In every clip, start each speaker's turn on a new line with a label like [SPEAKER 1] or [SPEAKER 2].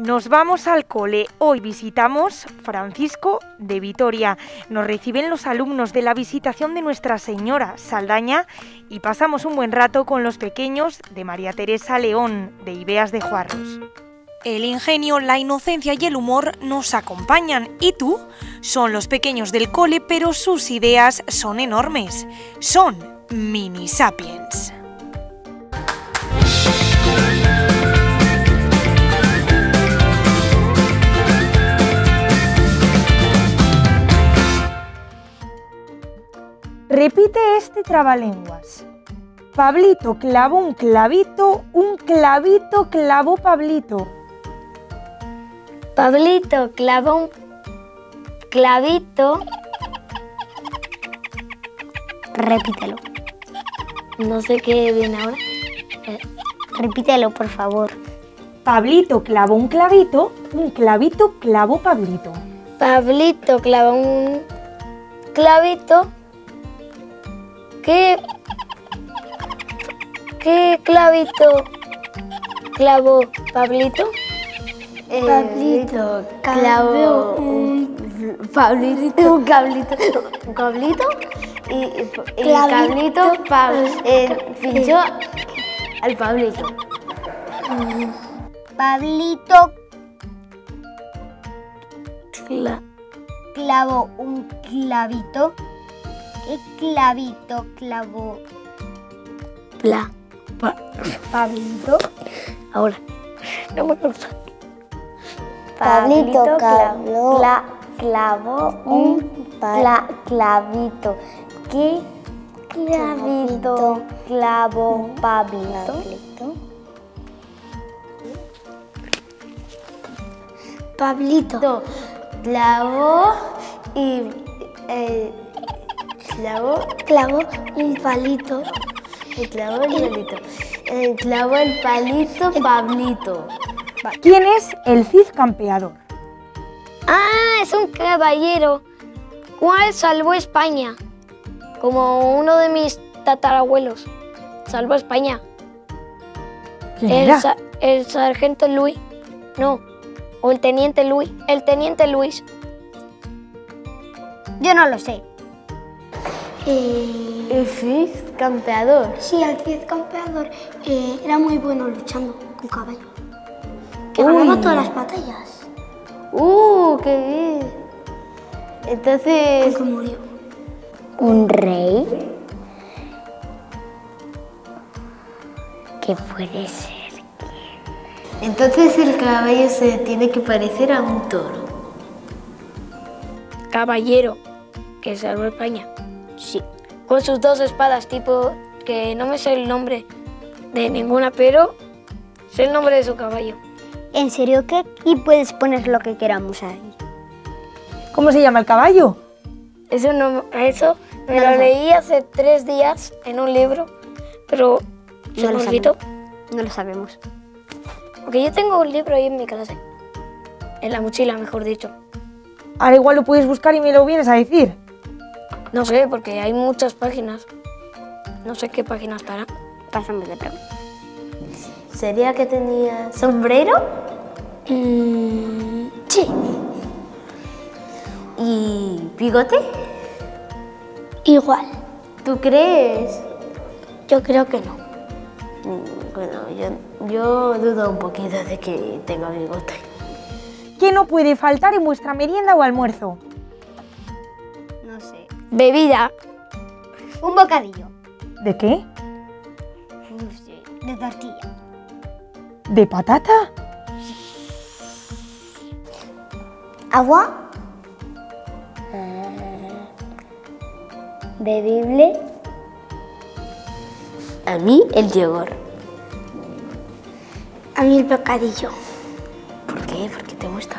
[SPEAKER 1] Nos vamos al cole. Hoy visitamos Francisco de Vitoria. Nos reciben los alumnos de la Visitación de Nuestra Señora Saldaña y pasamos un buen rato con los pequeños de María Teresa León, de Ibeas de Juarros. El ingenio, la inocencia y el humor nos acompañan. ¿Y tú? Son los pequeños del cole, pero sus ideas son enormes. Son mini sapiens. Repite este trabalenguas. Pablito clavó un clavito clavó Pablito.
[SPEAKER 2] Pablito clavó un clavito. Repítelo. No sé qué viene ahora. Repítelo, por favor.
[SPEAKER 1] Pablito clavó un clavito clavó Pablito.
[SPEAKER 2] Pablito clavó un clavito. ¿Qué clavito clavó Pablito?
[SPEAKER 3] Pablito clavó un cablito y el cablito pinchó al Pablito.
[SPEAKER 2] Pablito clavó un clavito. ¿Qué clavito clavó Pablito? Ahora, no me acuerdo. Pablito clavó un clavito. ¿Qué clavito clavó Pablito? Pablito clavó un palito. Clavó el palito Pablito.
[SPEAKER 1] ¿Quién es el Cid Campeador?
[SPEAKER 2] Ah, es un caballero. ¿Cuál salvó España? Como uno de mis tatarabuelos. Salvó España.
[SPEAKER 1] ¿Quién era?
[SPEAKER 2] El sargento Luis. No. O el teniente Luis. El teniente Luis. Yo no lo sé.
[SPEAKER 3] El Cid Campeador.
[SPEAKER 4] Sí, el Cid Campeador era muy bueno luchando con caballo. Que ganaba todas las batallas.
[SPEAKER 3] ¡Qué bien! Entonces...
[SPEAKER 4] Aunque murió.
[SPEAKER 2] ¿Un rey? ¿Qué puede ser?
[SPEAKER 3] Entonces el caballo se tiene que parecer a un toro.
[SPEAKER 2] Caballero, que salvó España. Sí. Con sus dos espadas, tipo, que no me sé el nombre de ninguna, pero sé el nombre de su caballo. ¿En serio qué? Y puedes poner lo que queramos ahí.
[SPEAKER 1] ¿Cómo se llama el caballo?
[SPEAKER 2] Eso me lo leí hace 3 días en un libro, pero se me olvidó. No lo sabemos. Porque yo tengo un libro ahí en mi clase. En la mochila, mejor dicho.
[SPEAKER 1] Ahora igual lo puedes buscar y me lo vienes a decir.
[SPEAKER 2] No sé, porque hay muchas páginas. No sé qué páginas estarán. Pásame de prueba.
[SPEAKER 3] ¿Sería que tenía sombrero?
[SPEAKER 2] Sí.
[SPEAKER 3] ¿Y bigote?
[SPEAKER 4] Igual.
[SPEAKER 3] ¿Tú crees?
[SPEAKER 4] Yo creo que no.
[SPEAKER 3] Bueno, yo dudo un poquito de que tenga bigote.
[SPEAKER 1] ¿Qué no puede faltar en vuestra merienda o almuerzo?
[SPEAKER 2] No sé. Bebida. Un bocadillo.
[SPEAKER 1] ¿De qué?
[SPEAKER 2] No sé. De tortilla.
[SPEAKER 1] ¿De patata?
[SPEAKER 2] Agua. Bebible.
[SPEAKER 3] A mí el yogur.
[SPEAKER 4] A mí el bocadillo.
[SPEAKER 3] ¿Por qué? ¿Por qué te gusta?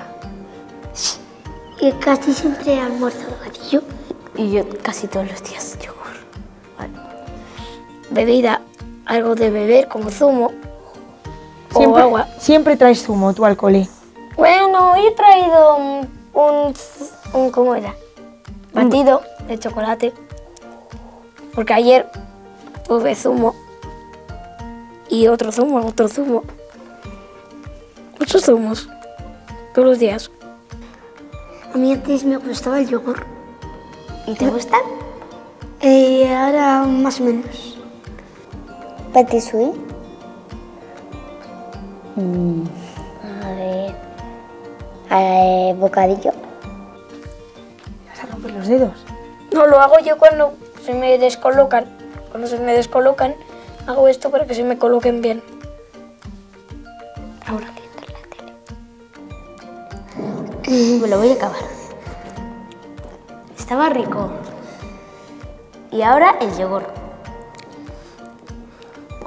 [SPEAKER 4] Y casi siempre almuerzo bocadillo.
[SPEAKER 3] Y yo casi todos los días yogur. Vale.
[SPEAKER 2] Bebida. Algo de beber, como zumo. O agua.
[SPEAKER 1] Siempre traes zumo tú al cole.
[SPEAKER 2] Bueno, he traído un ¿cómo era? Batido de chocolate. Porque ayer tuve zumo. Y otro zumo. Muchos zumos. todos los días.
[SPEAKER 4] A mí antes me gustaba el yogur.
[SPEAKER 3] ¿Y te gusta?
[SPEAKER 4] Ahora más o menos.
[SPEAKER 3] ¿Petit suisse? A ver. Bocadillo.
[SPEAKER 1] ¿Vas a romper los dedos?
[SPEAKER 2] No, lo hago yo cuando se me descolocan. Cuando se me descolocan, hago esto para que se me coloquen bien.
[SPEAKER 3] Ahora la tele. Me lo voy a acabar. Estaba rico. Y ahora el yogur.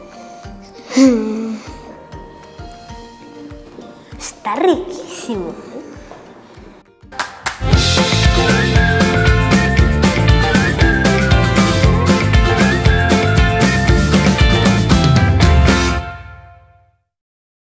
[SPEAKER 3] Está riquísimo.